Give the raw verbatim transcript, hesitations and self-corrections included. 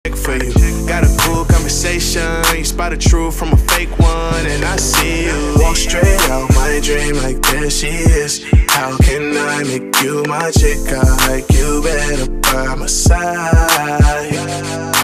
for you. Got a cool conversation, you spot a truth from a fake one, and I see you. Walk straight out my dream like there she is. How can I make you my chick? I like you better by my side.